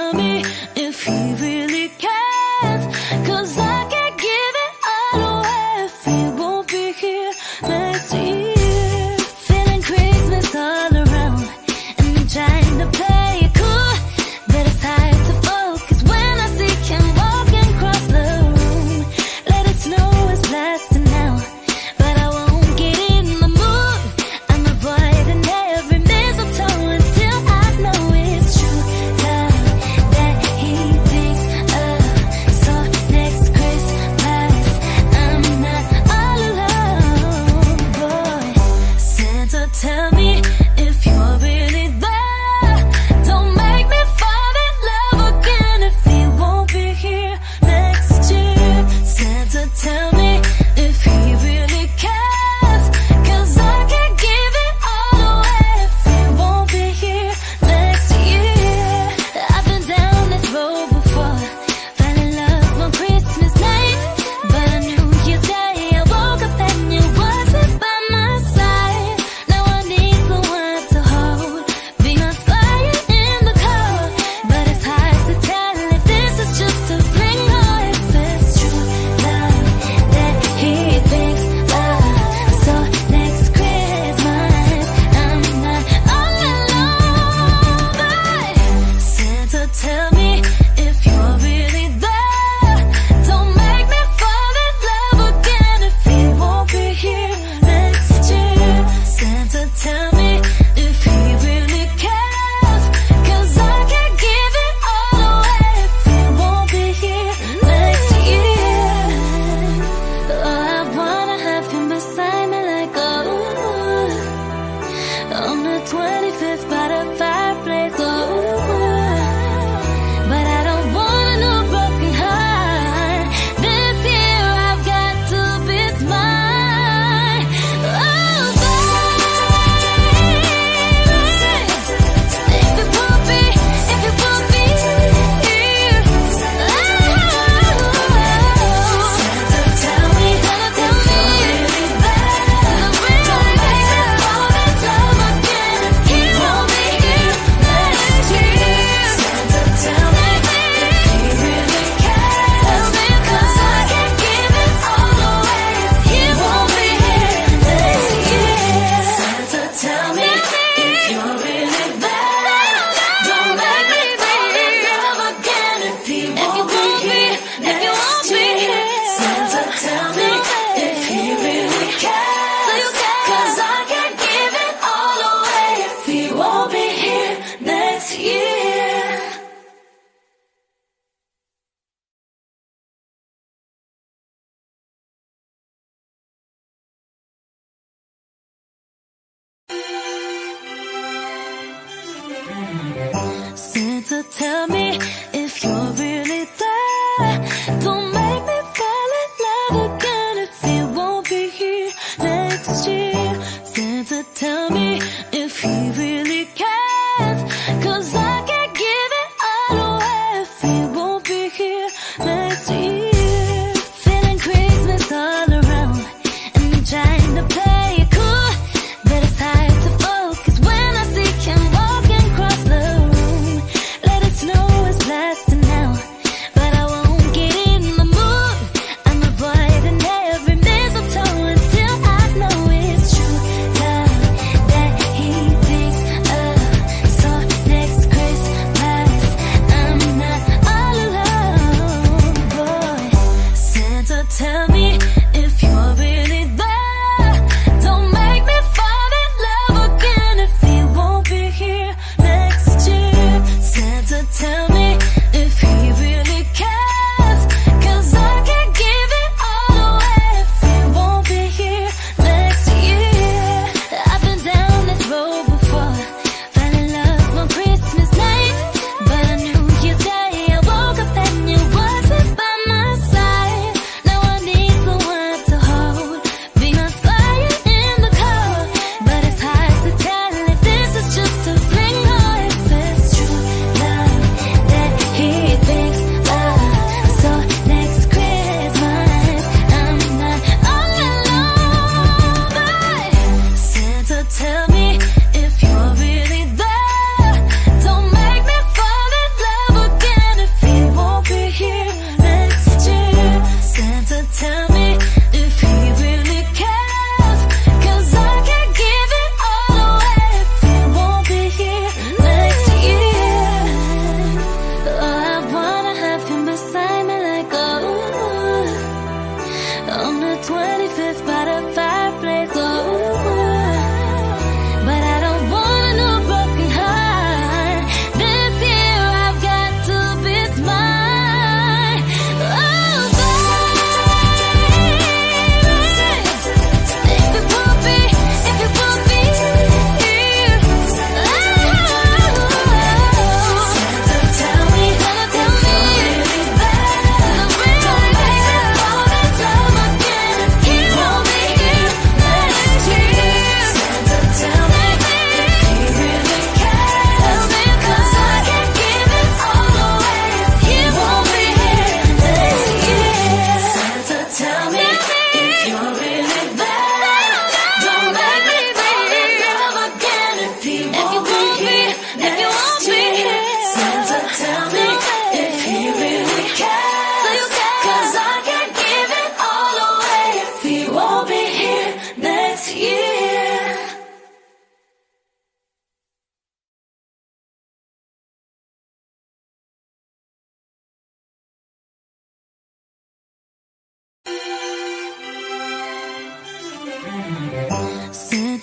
tell me if he really cares, 'cause I can't give it all away if he won't be here next year. Feeling Christmas all around, and I'm trying to play it cool, but it's hard to focus when I see him walking across the room. Let it snow is blasting now, but I won't get in the mood. I'm avoiding every mistletoe until I know it's true love that he thinks of. So next Christmas, I'm not all alone, boy. Santa, tell me if you're really there. Don't make me fall in love again if he won't be here next year. Santa, tell me if he really cares, 'cause I can't give it all away if he won't be here next year. I've been down this road before, fell in love on Christmas night, but on New Year's Day I woke up and you wasn't by my side. Now I need someone to hold, be my fire in the cold, but it's hard to tell if this is just a fling or if it's true love that he thinks of. So next Christmas, I'm not all alone, but Santa, tell me if you're really there. Don't make me fall in love again if he won't be here next year. Santa, tell me if he really cares, 'cause I can't give it all away if he won't be here next year. Oh, I wanna have him beside me like on the 25th by the fireplace, but I don't want no broken heart. This year I've got to be smart. Oh, baby, if it won't be here, Santa, tell me if you're really there. Don't make me fall in love again if he won't be here next year. Santa, tell me if he really cares, 'cause I can't give it all away if he won't be here next year. Santa, tell me if you're really there. Don't make me fall in love again if he won't be here next year. Santa, tell me if he really cares, 'cause I can't give it all away if he won't be here next year. Santa, tell me if you're really there. Don't make me fall in love again if he won't be here next year. Santa, tell me if he really cares, 'cause I can't give it all away if he won't be here next year. Feeling Christmas all around, and I'm trying to play it cool, but it's hard to focus when I see him walking across the room. Let it snow is black.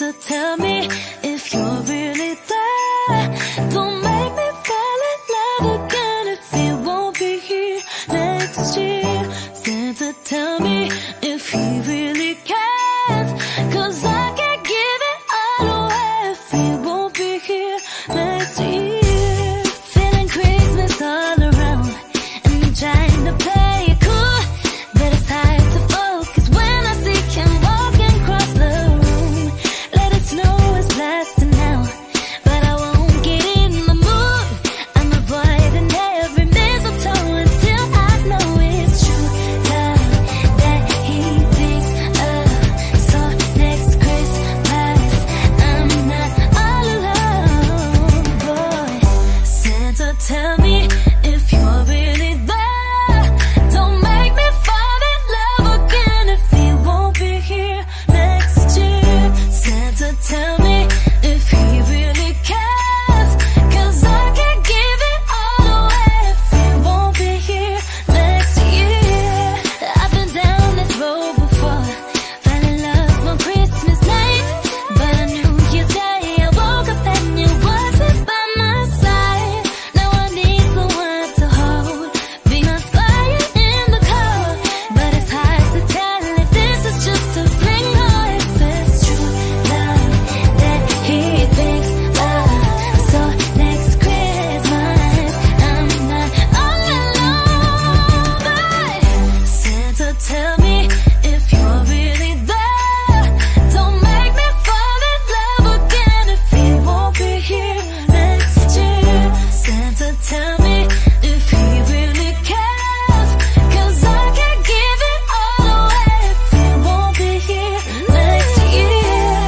Santa, tell me if you're really there. Don't make me fall in love again if you won't be here next year. Santa, tell me if he really cares, 'cause I can't give it all away if he won't be here next year. Feeling Christmas all around, and I'm trying to play it cool, but it's hard to focus when I see him walking across the room. Let it snow is blasting now, but I won't get in the mood. I'm avoiding every mistletoe until I know it's true love that he thinks of. So next Christmas I'm not all alone, boy. Santa, tell me if you're really there. Don't make me fall in love again if he won't be here next year. Santa, tell me if he really cares, 'cause I can't give it all away if he won't be here next year. I've been down this road before, fell in love on Christmas night, but on New Year's Day I woke up and you wasn't by my side. Now I need someone to hold, be my fire in the cold, but it's hard to tell if this is just a fling or if it's true love that he thinks of. So next Christmas I'm not all alone, but Santa, tell me if you're really there. Don't make me fall in love again if he won't be here next year. Santa, tell me if he really cares, 'cause I can't give it all away if he won't be here next year.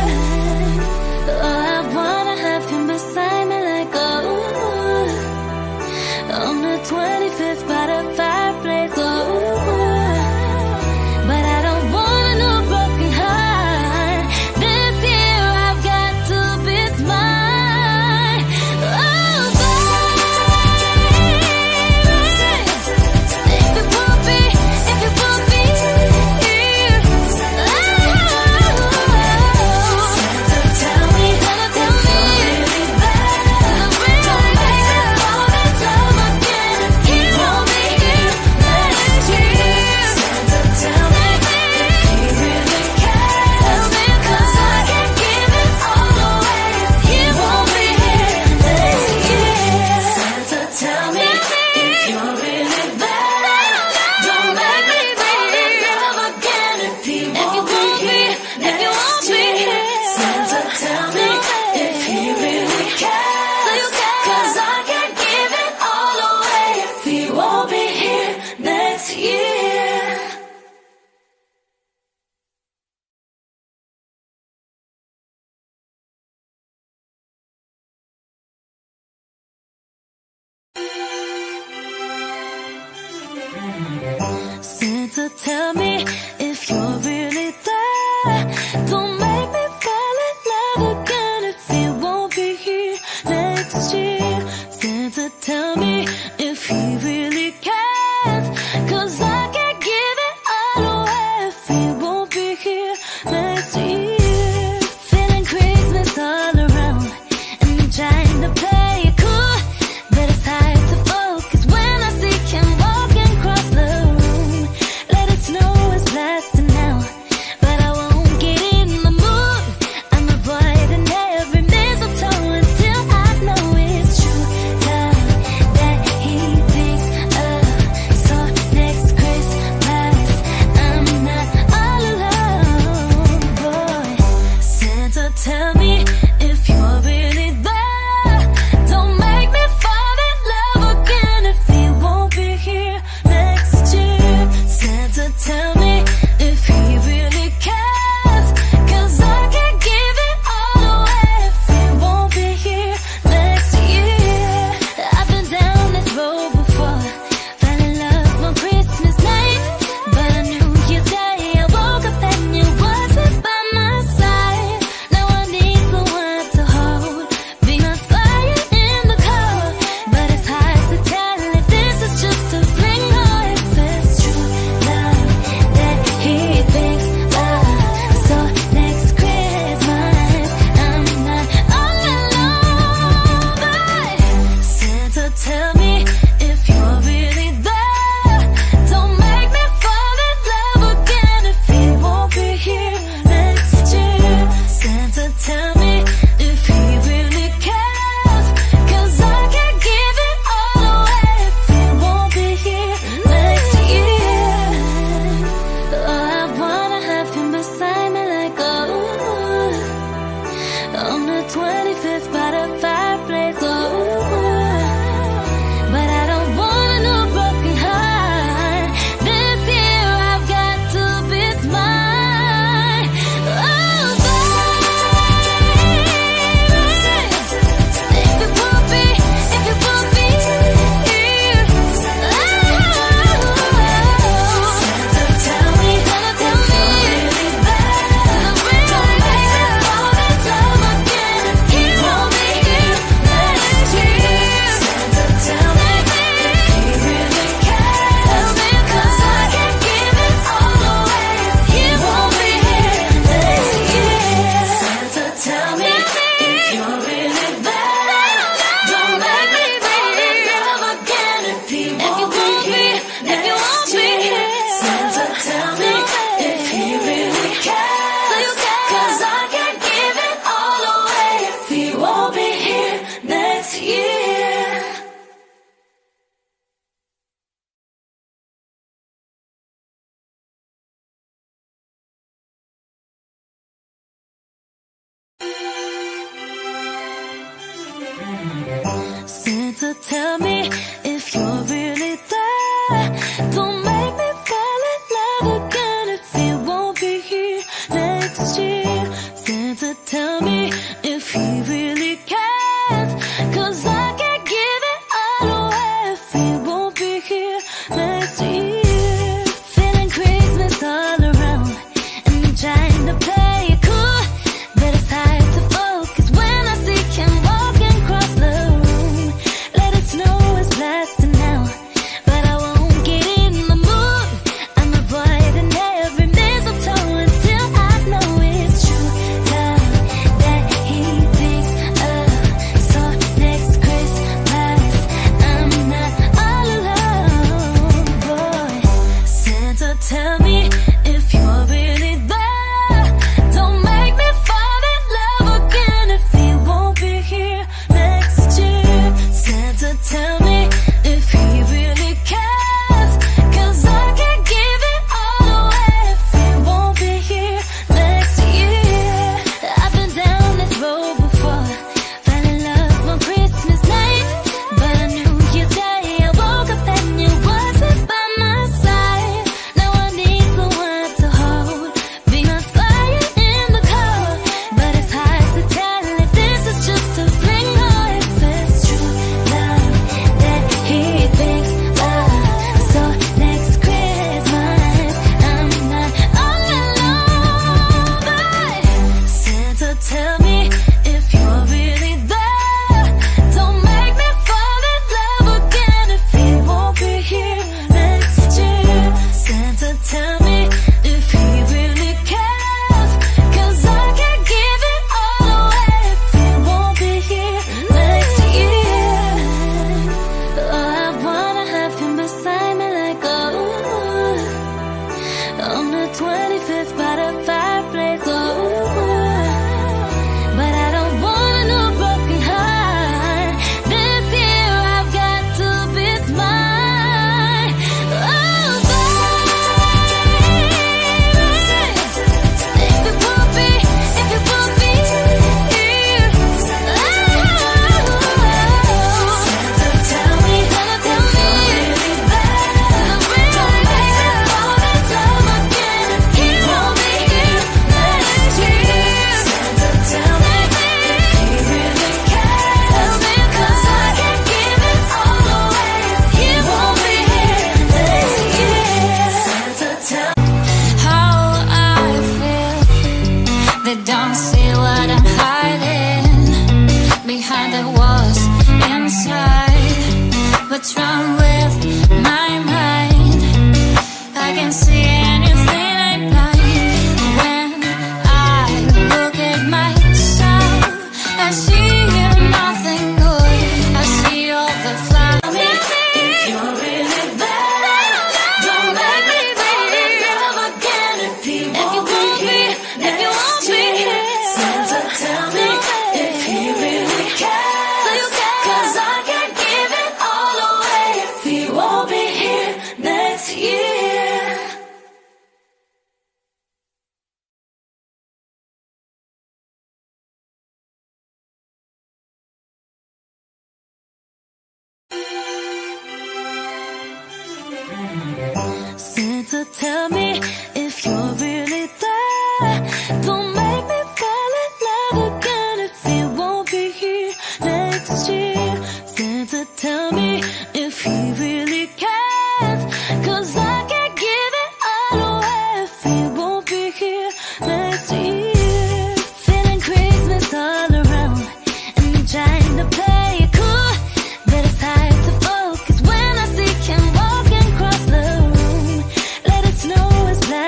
Oh, I wanna have him beside me like on the 25th by the fireplace, but I don't want a new broken heart. This year I've got to be smart. Oh, baby, if it won't be here, Santa, tell me if you're really there. Don't make me fall in love again if he won't be here next year. Santa, tell me if he really cares, 'cause I can't give it all away if he won't be here next year. Santa, tell me if you're really there. Don't make me fall in love again if he won't be here next year. Santa, tell me if he really cares, 'cause I can't give it all away if he won't be here next year. Santa, tell me if you're really there. Don't make me fall in love again if he won't be here next year. Santa, tell me if he really cares, 'cause I can't give it all away if he won't be here next year. Feeling Christmas all around, and I'm trying to play it cool, but it's hard to focus when I see him walking across the room. Let it snow tell me if you're really there. Don't make me fall in love again if you won't be here next year. Santa, tell me if he really cares, 'cause I can't give it all away if he won't be here next year. Feeling Christmas all around, and I'm trying to play it cool, but it's hard to focus when I see him walking across the room. Let it snow is blasting now, but I won't get in the mood. I'm avoiding every mistletoe until I know it's true love that he thinks of. So next Christmas I'm not all alone, boy. Santa, tell me if you're really there. Don't make me fall in love again if he won't be here next year. Santa, tell me if he really cares, 'cause I can't give it all away if he won't be here next year. I've been down this road before, fell in love on Christmas night, but on New Year's Day I woke up and you wasn't by my side. Now I need someone to hold, be my fire in the cold, but it's hard to tell if this is just a fling or if it's true love that he thinks of. So next Christmas I'm not all alone, but Santa, tell me if you're really there. Don't make me fall in love again if he won't be here next year. Santa, tell me if he really cares, 'cause I can't give it all away if he won't be here next year. Oh, I wanna have him beside me like on the 25th by the fireplace, but I don't want no broken heart. This year I've got to be smart. Oh, baby, if it won't be here, Santa, tell me if you're really there. Don't make me fall in love again if he won't be here next year. Santa, tell me if he really cares, 'cause I can't give it all away if he won't be here next year. Santa, tell me How I feel, they don't see what I'm hiding behind the walls inside. What's wrong with my mind? I can see anything I like. When I look at myself, I see nothing good. I see all the flowers. if you're really there. Don't make me fall in love again if he won't be here next year. Santa, tell me if he really cares, 'cause I can't give it all away if he won't be here next year. Santa, tell me if you're really there. Don't make me fall in love again if he won't be here next year. Santa, tell me if he really cares, 'cause I can't give it all away if he won't be here next year. Feeling Christmas all around, and I'm trying to play it cool, but it's hard to focus when I see him walking across the room. Let it snow is black.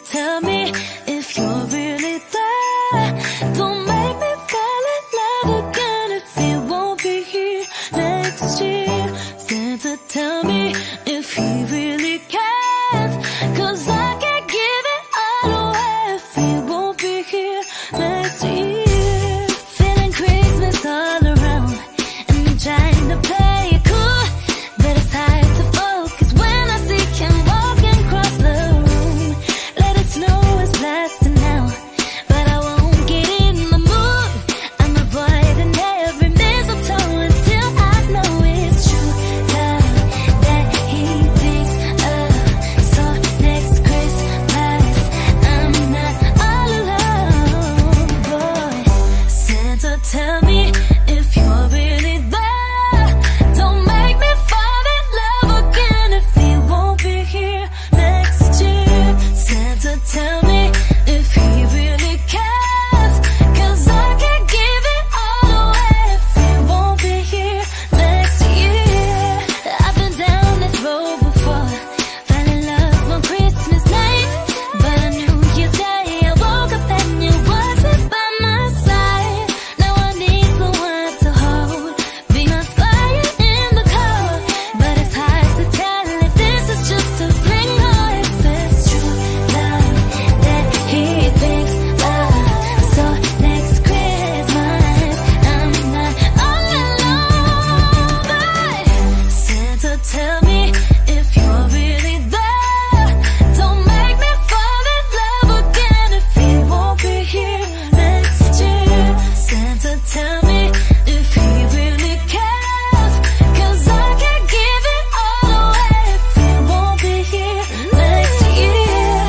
tell me if you're really there. Don't make me fall in love again if you won't be here next year. Santa, tell me if he really cares, 'cause I can't give it all away if he won't be here next year. Feeling Christmas all around, and I'm trying to play it cool, but it's hard to focus when I see him walking across the room. Let it snow is blasting now, but I won't get in the mood. I'm avoiding every mistletoe until I know it's true love that he thinks of. So next Christmas I'm not all alone, boy. Santa, tell me if you're really there. Don't make me fall in love again if he won't be here next year. Santa, tell me if he really cares, 'cause I can't give it all away if he won't be here next year. I've been down this road before, fell in love on Christmas night, but on New Year's Day I woke up and you wasn't by my side. Now I need someone to hold, be my fire in the cold, but it's hard to tell if this is just a fling or if it's true love that he thinks of. So next Christmas I'm not all alone, but Santa, tell me if you're really there. Don't make me fall in love again if he won't be here next year. Santa, tell me if he really cares, 'cause I can't give it all away if he won't be here next year.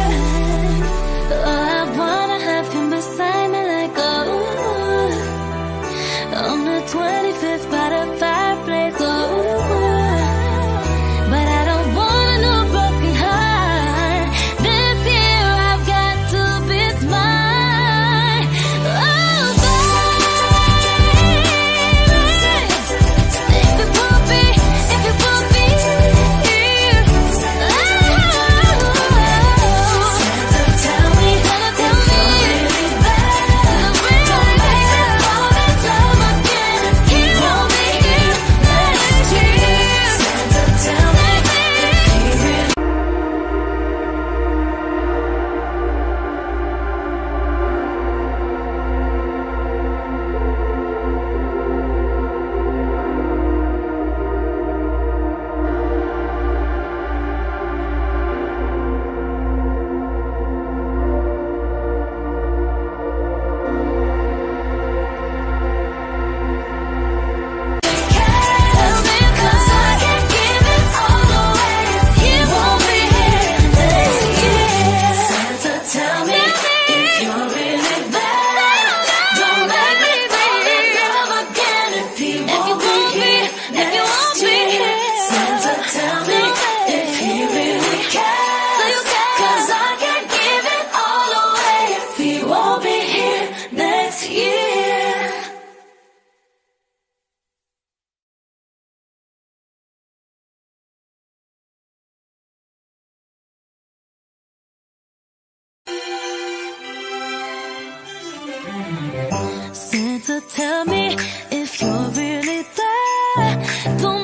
Oh, I wanna have him beside me like on the 25th by the fireplace. But I don't want a new broken heart. This year I've got to be smart. Oh, baby, if you won't be here, Santa, tell me if you're really there. Don't make me fall in love again if he won't be here next year. Santa, tell me if he really. Tell me, 'cause I can't give it all away if he won't be here next year. Santa, tell me if you're really there. Don't make me fall in love again if he won't be here next year. Santa, tell me if he really cares, 'cause I can't give it all away if he won't be here next year. Santa, tell me if you're really there. Don't